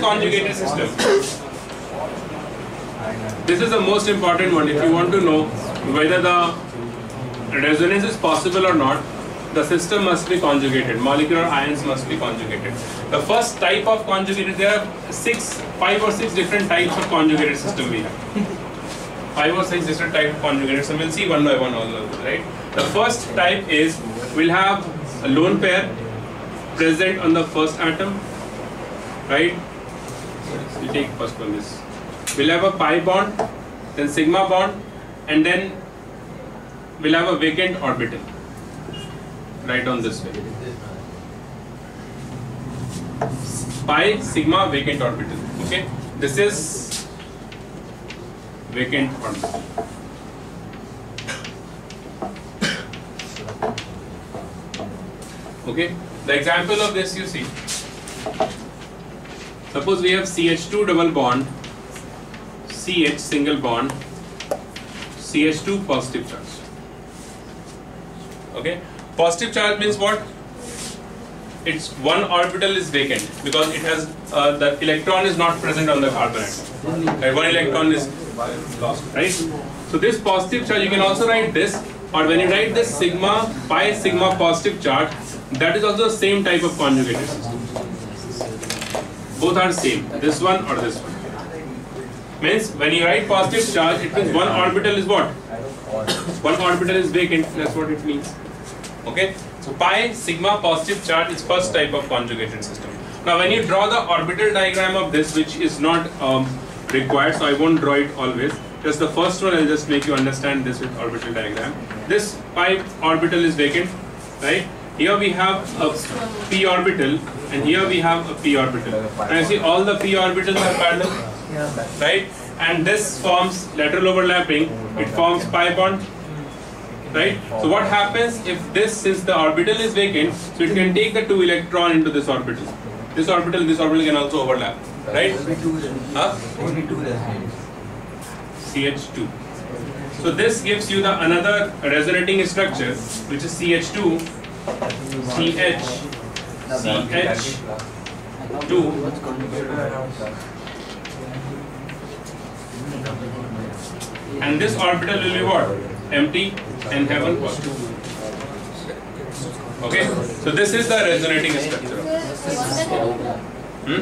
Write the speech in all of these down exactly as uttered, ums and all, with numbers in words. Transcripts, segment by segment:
conjugated system, this is the most important one. If you want to know whether the resonance is possible or not, the system must be conjugated. Molecular ions must be conjugated. The first type of conjugated, there are six, five or six different types of conjugated system we have. Five or six different types of conjugated system. We'll see one by one all of them, right? The first type is, we'll have a lone pair present on the first atom, right? We'll take first one this. We'll have a pi bond, then sigma bond, and then we'll have a vacant orbital. Right on this way. Pi, sigma, vacant orbital. Okay? This is vacant orbital. Okay? The example of this you see. Suppose we have C H two double bond, C H single bond, C H two positive charge. Okay? Positive charge means what? Its one orbital is vacant because it has uh, the electron is not present on the carbon atom. Right? One electron is lost, right? So this positive charge, you can also write this, or when you write this sigma, pi sigma positive charge, that is also the same type of conjugated system. Both are same, this one or this one. Means when you write positive charge, it means one orbital is what? One orbital is vacant, that's what it means. Okay, so pi sigma positive charge is first type of conjugated system. Now when you draw the orbital diagram of this, which is not um, required, so I won't draw it always, just the first one I'll just make you understand this with orbital diagram. This pi orbital is vacant, right? Here we have a p orbital and here we have a p orbital. And you see all the p orbitals are parallel, right? And this forms lateral overlapping, it forms pi bond. Right? So what happens if this, since the orbital is vacant, so it can take the two electron into this orbital. This orbital, this orbital can also overlap. Right? Huh? C H two. So this gives you the another resonating structure, which is C H two, C H, C H two. And this orbital will be what? Empty and have one positive. Okay, so this is the resonating structure. Hmm?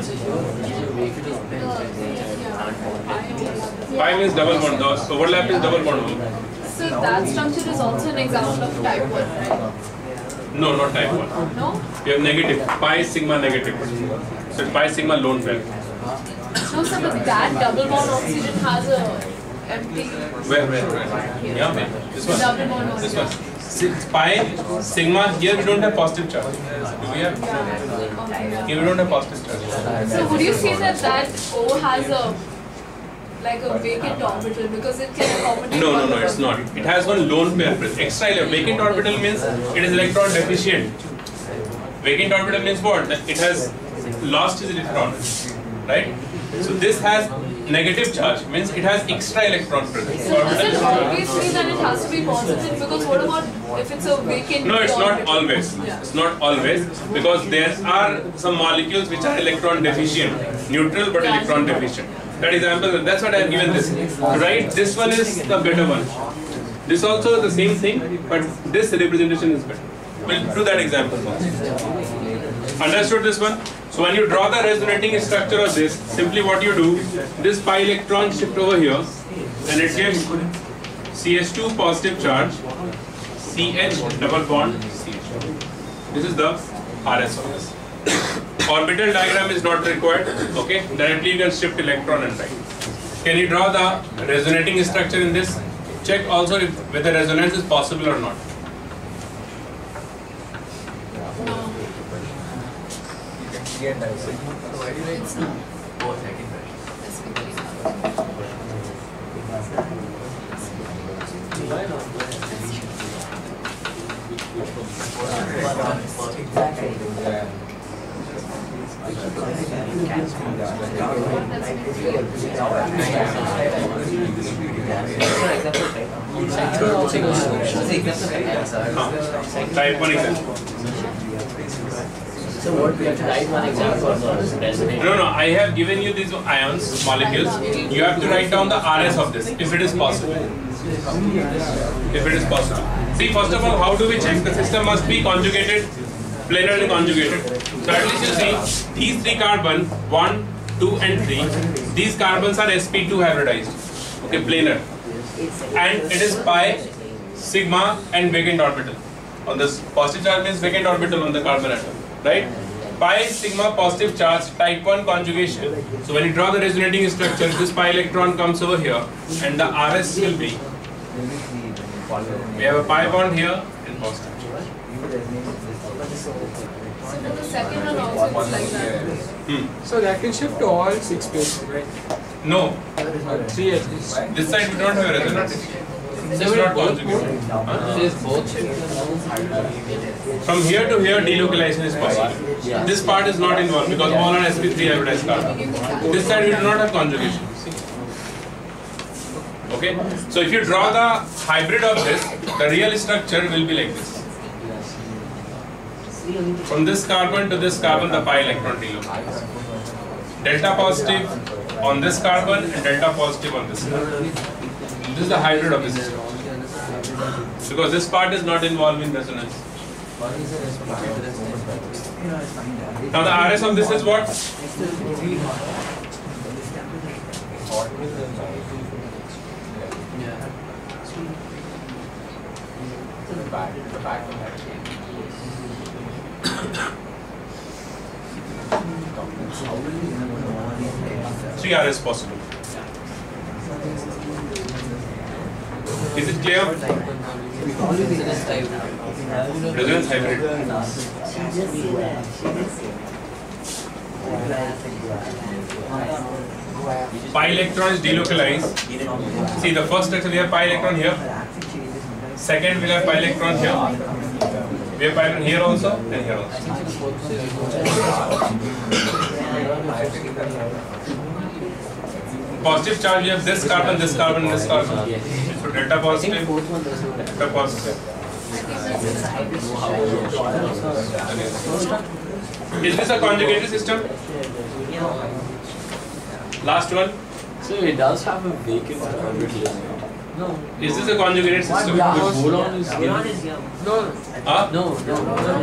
Pi means double bond. The overlap is double bond. So that structure is also an example of type one, right? No, not type one. No? We have negative. Pi sigma negative. So pi sigma lone pair. No, sir, but that double bond oxygen has a empty. Where, where, where? Yeah, where? This one. Double bond This oxygen. one. Six, pi sigma. Here we don't have positive charge. Do we have? Here we don't have positive charge. So would you say that that O has a like a vacant orbital because it can accommodate? No, no, no, it's not. It has one lone pair present. Extra vacant orbital means it is electron deficient. Vacant orbital means what? That it has lost its electron, right? So this has negative charge, means it has extra electron present. So does it always mean that it has to be positive? Because what about if it's a vacant? No, it's not orbital? always. Yeah. It's not always, because there are some molecules which are electron deficient, neutral but Yeah. electron deficient. That example, that's what I have given this. Right? This one is the better one. This also is the same thing, but this representation is better. We'll do that example first. Understood this one? So when you draw the resonating structure of this, simply what you do, this pi electron shift over here, and it gives C H two positive charge, C H double bond, C H. This is the R S of this. Orbital diagram is not required, okay? Directly you can shift electron and write. Can you draw the resonating structure in this? Check also if whether resonance is possible or not. It's not. Type one example. So what we have to write one example for resonate? No, no, I have given you these ions, molecules. You have to write down the R S of this, if it is possible. If it is possible. See, first of all, how do we check? The system must be conjugated, planarly conjugated. So at least you see, these three carbon, one, two and three, these carbons are s p two hybridized. Okay, planar. And it is pi, sigma and vacant orbital. On this positive charge means vacant orbital on the carbon atom, right? Pi, sigma, positive charge, type one conjugation. So when you draw the resonating structure, this pi electron comes over here and the R S will be, we have a pi bond here and positive charge. So for the second one also it's like that. Hmm. So that can shift to all six places, right? No, Or three at least. this side we don't have a resonance. This is not conjugated. From here to here delocalization is possible. This part is not involved because all are s p three hybridized carbon. This side we do not have conjugation. See? Okay, so if you draw the hybrid of this, the real structure will be like this. From this carbon to this carbon, the pi electron delocalizes. Delta positive on this carbon and delta positive on this carbon. This is the hybrid of this system. Because this part is not involved in resonance. Now the R S of this is what? Three R S possible. Is it clear? Resonance hybrid. Pi electron is delocalized. See, the first structure we have pi electron here. Second we have pi electron here. We have pi electron here also and here also. Positive charge, we have this carbon, this carbon, this carbon. So delta positive, delta positive. Is this a conjugated system? Last one. So it does have a vacant orbital. No. Is this a conjugated system? The boron is given. No, Huh? No, no.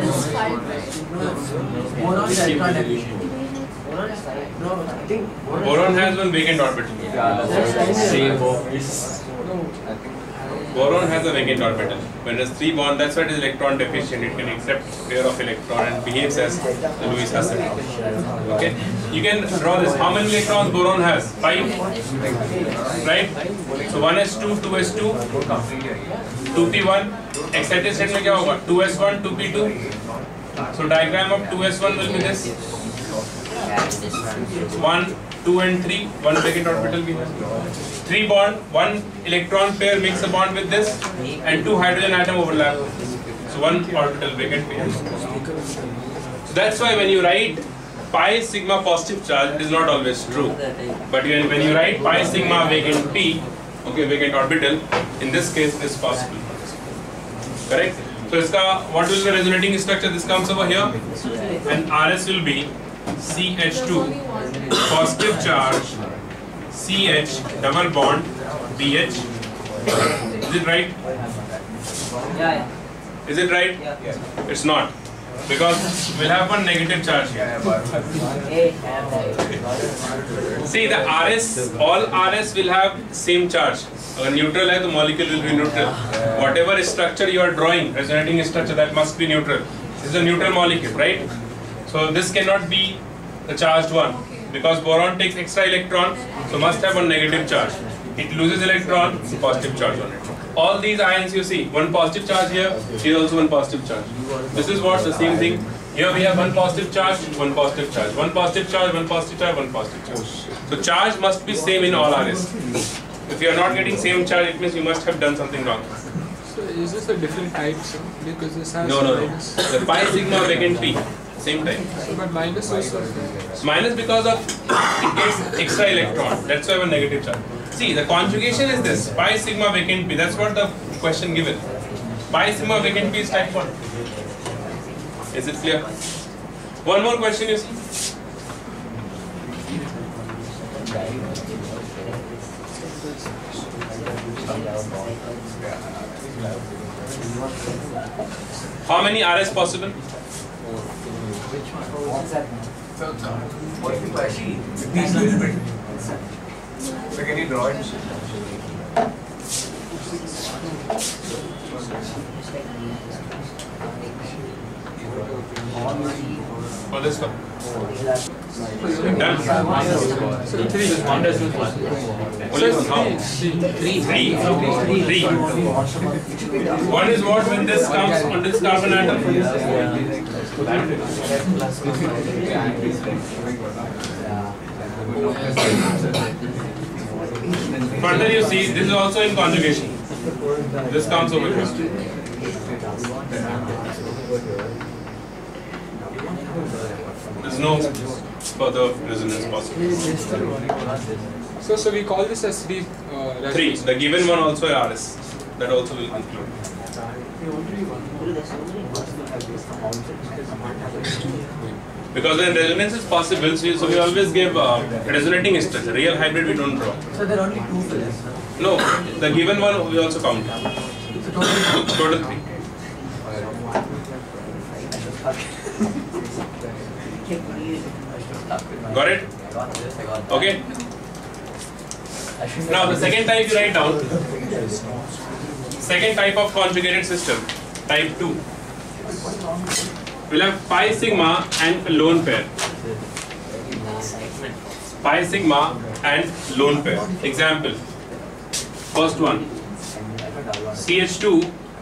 Boron is electron Division. No, I think Boron has one vacant orbital. Yeah, that's same office. Boron has a vacant orbital. When it has three bonds, that's why it is electron deficient. It can accept pair of electron and behaves as the Lewis aspirant. Okay, you can draw this. How many electrons boron has? Five, right? So one s two, two s two, two p one. Excited state में क्या होगा? two s one, two p two. So diagram of two s one will be this. one, two and three, one vacant orbital we have. Three bond, one electron pair makes a bond with this and two hydrogen atom overlap. So one orbital vacant we have. So that's why when you write pi sigma positive charge, it is not always true. But when, when you write pi sigma vacant p, okay, vacant orbital, in this case it is possible. Correct? So iska, what will be the resonating structure? This comes over here and R S will be C H two, positive charge, C H, double bond, B H. Is it right? yeah, Is it right? yeah. It's not. Because we'll have one negative charge here. See, the R S, all R S will have same charge. If neutral hai, the molecule will be neutral. Whatever structure you are drawing, resonating structure, that must be neutral. This is a neutral molecule, right? So this cannot be the charged one because boron takes extra electron, so must have one negative charge. It loses electron, positive charge on it. All these ions you see, one positive charge here, here also one positive charge. This is what the same thing. Here we have one positive charge, one positive charge, one positive charge, one positive charge, one positive charge. So charge must be same in all R S. If you are not getting same charge, it means you must have done something wrong. so is this a different type? So because this has No, no, no. minus. The pi sigma vacant p, same time. So, but minus also. Minus because of it gets extra electron. That's why one negative charge. See, the conjugation is this pi sigma vacant p. That's what the question given. Pi sigma vacant p is type one. Is it clear? One more question you see. How many R S possible? What's that? What's the question? Please a little bit. So can you draw it? For this one. Done. So three. One decimal one. Only one. How? Three. Three. Three. One is what when this comes on this carbon atom? Further you see, this is also in conjugation. This comes over here. There's no further resonance possible. So so we call this as three. Uh, Three. The given one also is R S. That also will include. Because when resonance is possible, so so we always give uh, resonating structure. Real hybrid we don't draw. So there are only two for this. No, the given one we also count. So total. Total three. Got it? Okay. Now the second type you write down. Second type of conjugated system, type two. We'll have pi sigma and a lone pair. Pi sigma and lone pair. Example. First one. C H two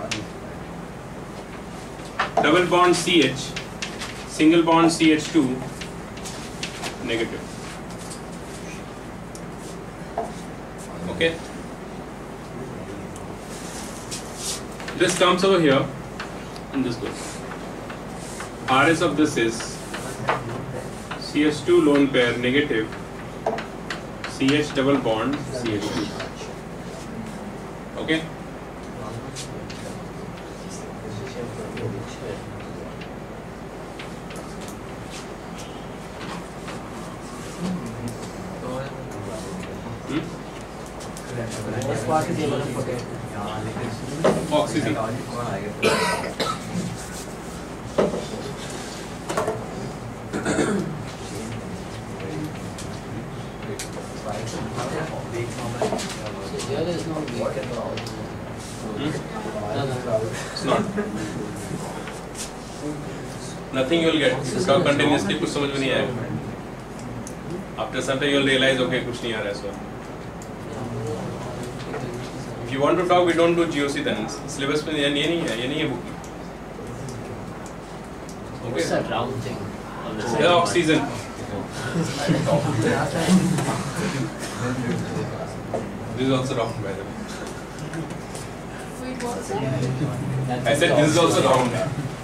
double bond C H, single bond C H two, negative. Okay. This comes over here and this goes. R S of this is C H two lone pair negative, C H double bond C H two. Okay. This part is able to forget. Oxygen. There is no vacant vowel. It's not. Nothing you will get. इसका continuously कुछ समझ में नहीं आएगा. After some time you will realize okay कुछ नहीं आ रहा है इसमें. If you want to talk, we don't do G O C then. Syllabus में ये नहीं है, ये नहीं है book. What's that round thing? On the Yeah, oxygen. This is also round by the way. Wait, what's that? I said this is also round.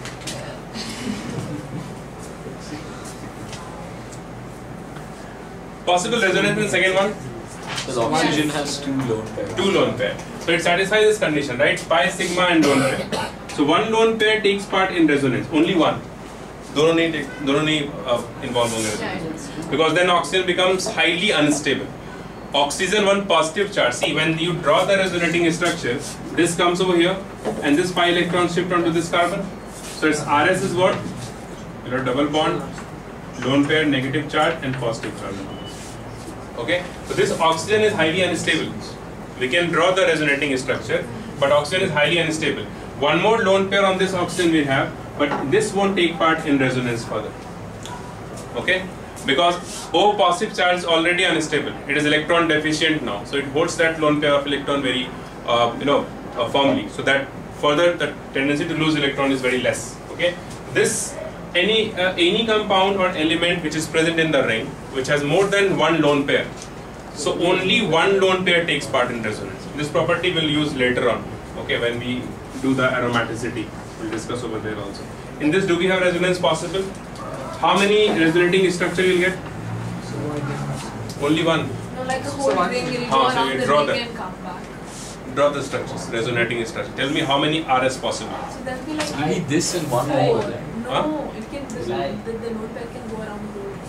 Possible resonance in the second one? Because oxygen has two lone pairs. Two lone pair. So it satisfies this condition, right? Pi, sigma and lone pair. So one lone pair takes part in resonance. Only one. दोनों नहीं दोनों नहीं involve होंगे resonance. Because then oxygen becomes highly unstable. Oxygen one positive charge. See, when you draw the resonating structure, this comes over here, and this pi electron shift onto this carbon. So its R S is what? You know, double bond, lone pair, negative charge, and positive charge. Okay. So this oxygen is highly unstable. We can draw the resonating structure, but oxygen is highly unstable. One more lone pair on this oxygen we have, but this won't take part in resonance further. Okay. Because O positive charge is already unstable. It is electron deficient now, so it holds that lone pair of electron very, uh, you know, uh, firmly. So that further the tendency to lose electron is very less. Okay. This any uh, any compound or element which is present in the ring which has more than one lone pair. So only one lone pair takes part in resonance. This property we'll use later on. Okay, when we do the aromaticity, we'll discuss over there also. In this, do we have resonance possible? How many resonating structure you'll get? Only one. No, like a whole ring, you'll go Ah, so around you the draw ring that. and come back. Draw the structures, resonating structure. Tell me how many R S possible. So that'll be like Only this and one four. more. No, Huh? it can. the, the notepad can go around the road.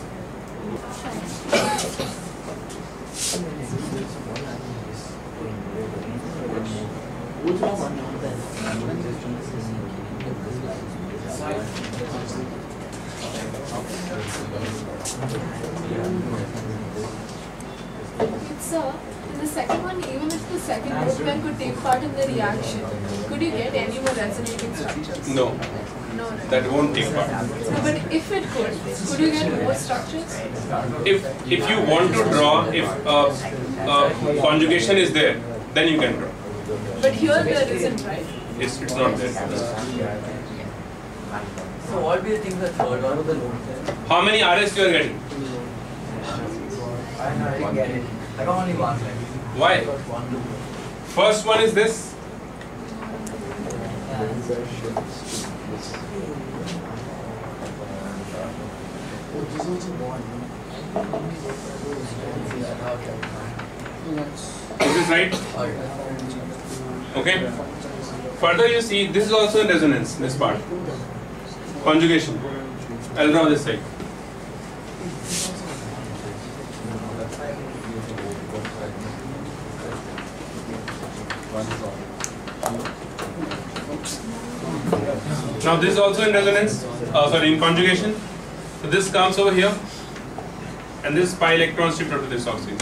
Sir, in the second one, even if the second notepad could take part in the reaction, could you get any more resonating structures? No, No, right? that won't take part. No, but if it could, could you get more structures? If if you want to draw, if uh, uh, conjugation is there, then you can draw. But here there isn't, right? It's, it's not there. So what do you think the third one of the load? How many R S you are getting? I didn't get it. I got only one. Why? I got one. First one is this. Is this right? Okay. Further you see, this is also in resonance, this part. Conjugation. I'll draw this side. Now this is also in resonance, uh, sorry, in conjugation. So this comes over here, and this pi electron shifted to this oxygen.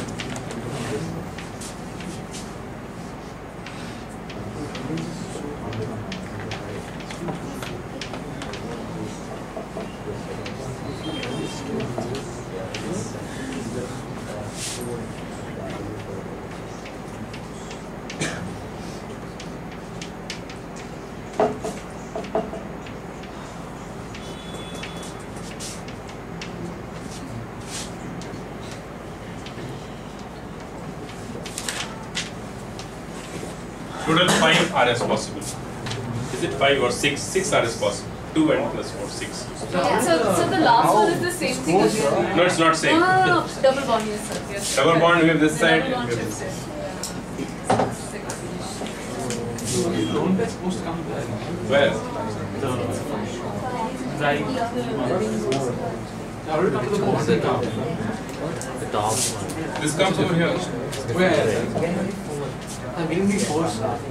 Total five R S possible. Is it five or six? Six R S possible. Two and plus four, six. Yeah, so, so the last one is the same thing as the other. No, it's not No, same. no, no, no. Double bond, yes, sir. Yes. Double bond, we have this The side. double bond we have shifts this. it. Don't they supposed to come there? Where? I will come to the board. The top one. This comes over here. Where? I'm giving me four.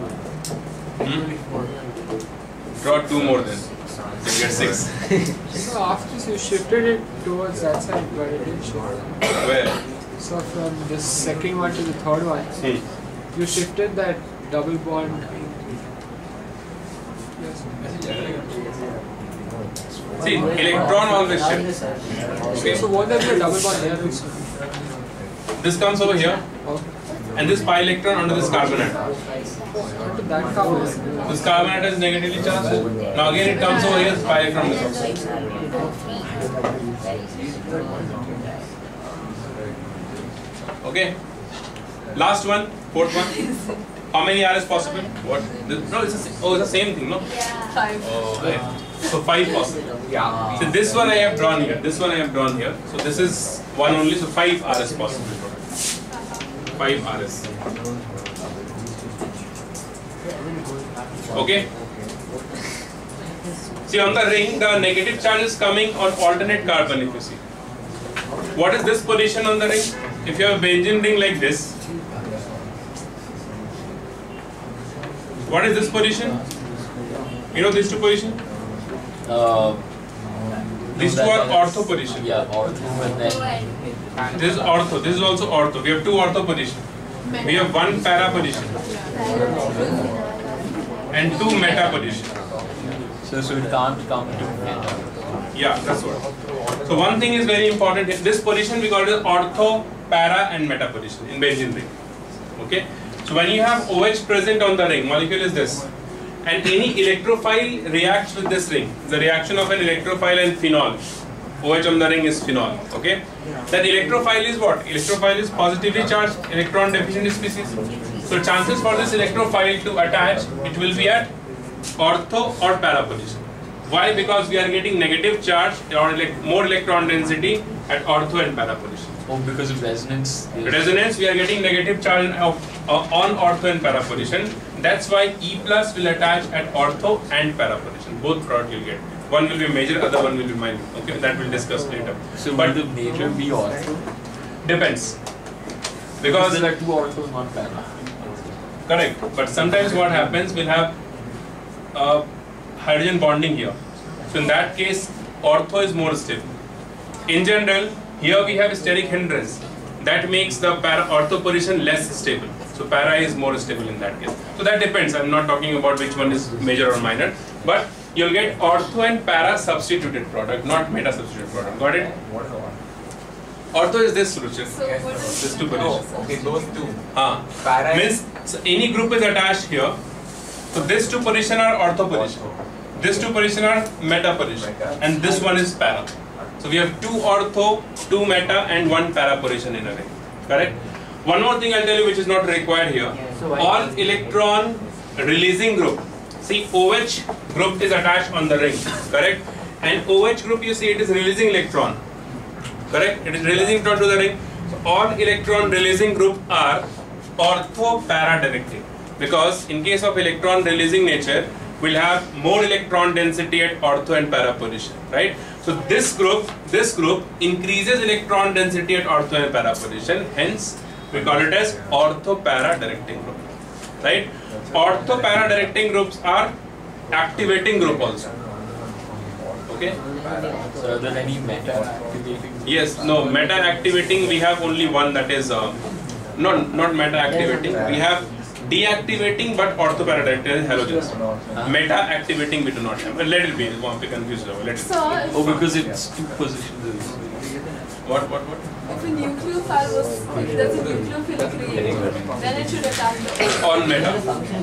Hmm? Draw two more then. You get six. So after this you shifted it towards that side, but it didn't shift. Where? So from the second one to the third one, Hmm. you shifted that double bond. Yes. See, electron always shift. Okay. So what does the double bond there do? This comes over here, Okay. and this pi electron under this carbon atom. Onto that carbon. This carbon atom is negatively charged. Now again it comes over here, this pi electron is oxide. Okay. Last one, fourth one. How many R is possible? What? This, no, it's the same. Oh, it's the same thing, no? Five. Oh, I, so five possible. Yeah. So this one I have drawn here. This one I have drawn here. So this is one only. So five R is possible. Five R is. Okay. See, on the ring, the negative charge is coming on alternate carbon. If you see, what is this position on the ring? If you have a benzene ring like this, what is this position? You know these two position? Uh, These two are ortho position. yeah, ortho and then This is ortho. This is also ortho. We have two ortho position. We have one para position and two meta position. so so it can't come to meta. Yeah, that's what. So one thing is very important. In this position we call it ortho, para, and meta position in benzene ring. Okay. So when you have OH present on the ring, molecule is this, and any electrophile reacts with this ring. The reaction of an electrophile and phenol. OH on the ring is phenol. Okay. That electrophile is what? Electrophile is positively charged, electron deficient species. So chances for this electrophile to attach, it will be at ortho or para position. Why? Because we are getting negative charge or elect more electron density at ortho and para position. Oh, because of resonance. there's- Resonance, we are getting negative charge of, uh, on ortho and para position. That's why E plus will attach at ortho and para position. Both product you'll get. One will be major, other one will be minor. Okay, that we'll discuss later. So but will the major be ortho? Depends. Because Because there are two orthos, not para. correct. But sometimes what happens, we'll have uh, hydrogen bonding here. So in that case, ortho is more stable. In general, here we have steric hindrance. That makes the para ortho position less stable. So para is more stable in that case. So that depends. I'm not talking about which one is major or minor, but you'll get ortho and para substituted product, not meta substituted product. Got it? What is the one? Ortho is this solution. So what is This two Oh, positions. okay, those two. Ah. Para Means so any group is attached here. So these two position are ortho position. These two position are meta position, and this one is para. So we have two ortho, two meta, and one para position in a ring. Correct? One more thing I'll tell you which is not required here. All electron releasing group. See, OH group is attached on the ring. Correct? And OH group, you see, it is releasing electron. Correct? It is releasing electron to the ring. So all electron releasing group are ortho para directing. Because in case of electron releasing nature, we'll have more electron density at ortho and para position. Right? So this group, this group increases electron density at ortho and para position. Hence, we call it as ortho para directing group. Right? Ortho para directing groups are activating group also. Okay? So are there any meta activating? Yes, no, meta activating we have only one, that is uh, not not meta activating. We have deactivating but ortho para directing is halogens. Meta activating we do not have. But let it be, it won't be confused. Let it be. So if, Oh, because it's two positions. What what what? if a nucleophile was, if there's a nucleophilic reagent, then it should attack the On meta.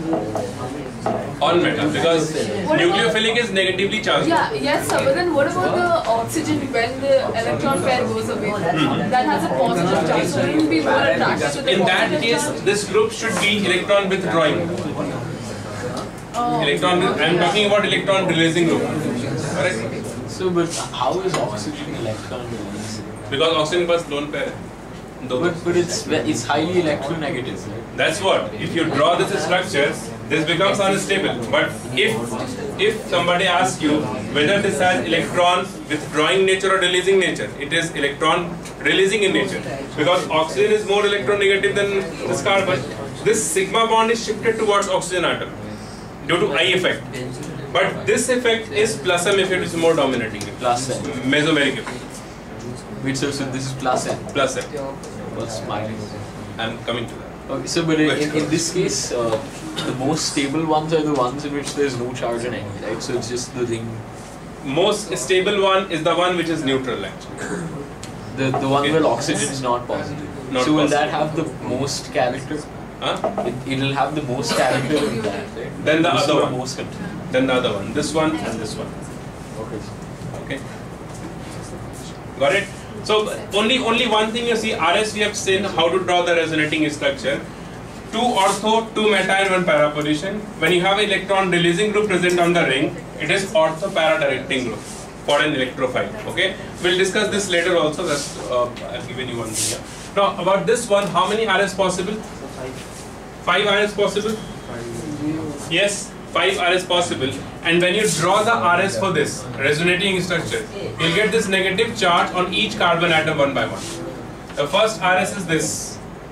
On meta, because nucleophilic is negatively charged. Yeah, yes sir, but then what about the oxygen when the electron pair goes away? That has a positive charge, so it will be more attracted to the In that positive case, charge? this group should be electron withdrawing. Oh. Electron, I am talking about electron releasing group. Correct? So, but how is oxygen electron released? Because oxygen plus lone pair. But, but it's it's highly electronegative, right? That's what. If you draw this structure, this becomes unstable. But if if somebody asks you whether this has electron withdrawing nature or releasing nature, it is electron releasing in nature. Because oxygen is more electronegative than this carbon. This sigma bond is shifted towards oxygen atom due to I effect. But this effect is plus M effect, which is more dominating. Plus N. Mesomeric effect. Wait, so, so this is plus N. Plus M. Plus minus. I'm coming to that. Okay, so but in, in this case, uh, the most stable ones are the ones in which there's no charge on any, right? So it's just the ring. Most stable one is the one which is neutral actually. The the one Okay. where oxygen is not positive. Not so will positive. that have the most character? Huh? It, it'll have the most character in that, right? Then the This other is one. Most control. Then the other one. This one and this one. Okay. Okay. Got it? So only only one thing you see, R S we have seen how to draw the resonating structure. Two ortho, two meta and one para position. When you have an electron releasing group present on the ring, it is ortho para directing group for an electrophile. Okay? We'll discuss this later also. That's uh, I've given you one thing here. Now about this one, how many R S possible? Five R S possible? Yes, five R S possible. And when you draw the R S for this resonating structure, you'll get this negative charge on each carbon atom one by one. The first R S is this.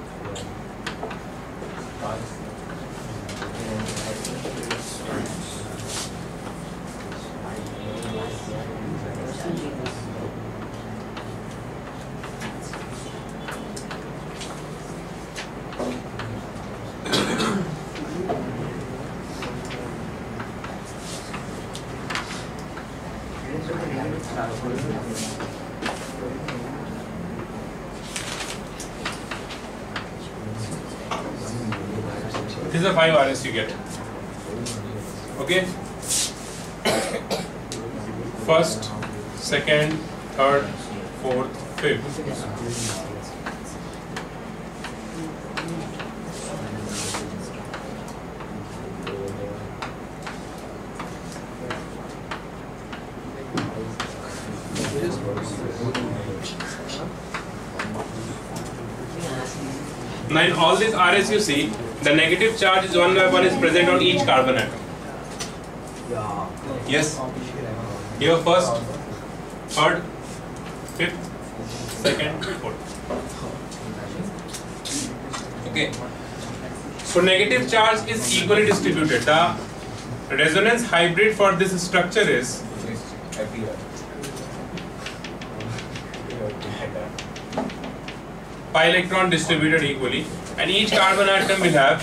These are five R S you get. Okay? First, second, third, fourth, fifth. Now in all these R S you see, the negative charge is one by one is present on each carbon atom. Yes. Here first, third, fifth, second, fourth. Okay. So negative charge is equally distributed. The resonance hybrid for this structure is pi electron distributed equally, and each carbon atom will have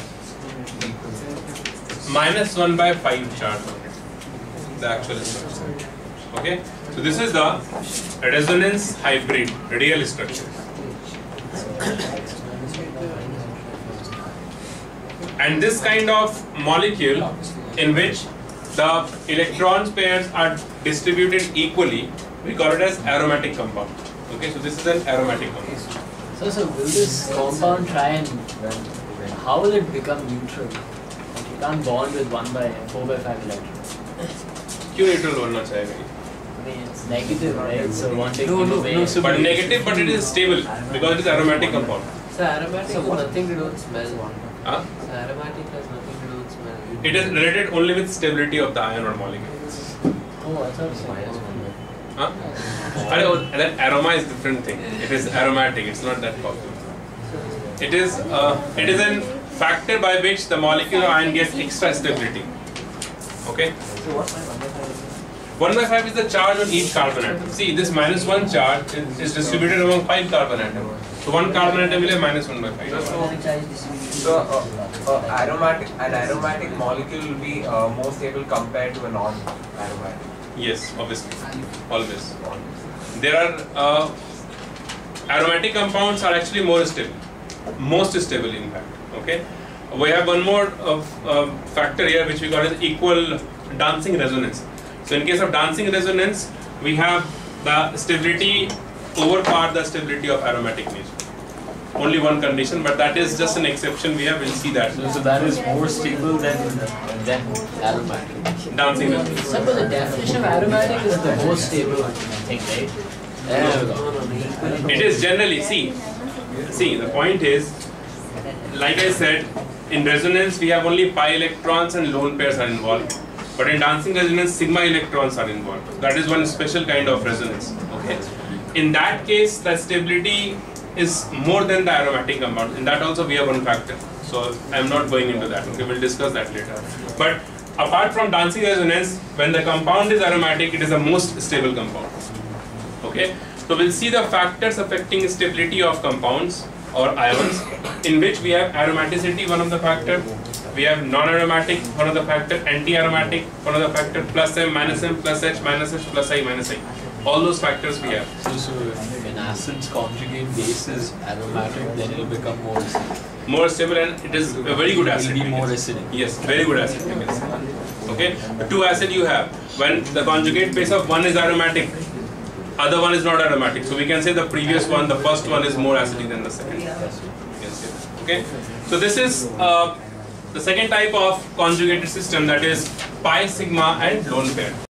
minus one by five charge on it. The actual structure. Okay. So this is the resonance hybrid real structure. And this kind of molecule in which the electron pairs are distributed equally, we call it as aromatic compound. Okay, so this is an aromatic compound. So, so will this compound try and, how will it become neutral? Like you can't bond with one by four by five electrons. क्यों neutral होना चाहिए? I mean, it's negative, right? So one taking No, no, away. no, so But negative, but it is stable because it is aromatic compound. So aromatic has nothing to do with smell. Huh? So aromatic has nothing to do with smell. It is related only with stability of the ion or molecule. Oh, I thought so. Huh? I don't, that aroma is different thing. It is aromatic. It's not that popular. It is uh, it is a factor by which the molecular ion gets extra stability. Okay. One by five is the charge on each carbon atom. See, this minus one charge is, is distributed among five carbon atoms. So one carbon atom will have minus one by five. So, uh, uh, aromatic, an aromatic molecule will be uh, more stable compared to a non-aromatic. Yes, obviously, always. There are uh, aromatic compounds are actually more stable, most stable in fact. Okay, we have one more uh, uh, factor here which we call as equal dancing resonance. So in case of dancing resonance, we have the stability overpower the stability of aromatic nature. Only one condition, but that is just an exception. We have, we'll see that. So, so that is more stable than than aromatic. Dancing resonance. So, but the definition of aromatic is the most stable thing, right? There we go. It is generally, see, see, the point is, like I said, in resonance we have only pi electrons and lone pairs are involved. But in dancing resonance, sigma electrons are involved. That is one special kind of resonance. Okay. In that case, the stability is more than the aromatic compound. In that also we have one factor. So I am not going into that. Okay, we'll discuss that later. But apart from dancing resonance, when the compound is aromatic, it is the most stable compound. Okay. So we'll see the factors affecting stability of compounds or ions, in which we have aromaticity, one of the factor. We have non-aromatic, one of the factor, anti-aromatic, one of the factor, plus M, minus M, plus H, minus H, plus I, minus I. All those factors we have. So, so if an acid's conjugate base is aromatic, then it will become more acidic. More stable, and it is a very good acid. It will be more acidic. Yes, very good acid. You can say. Okay, the two acid you have. When the conjugate base of one is aromatic, other one is not aromatic. So we can say the previous one, the first one is more acidic than the second. You can say that. Okay, so this is uh, the second type of conjugated system, that is pi, sigma, and lone pair.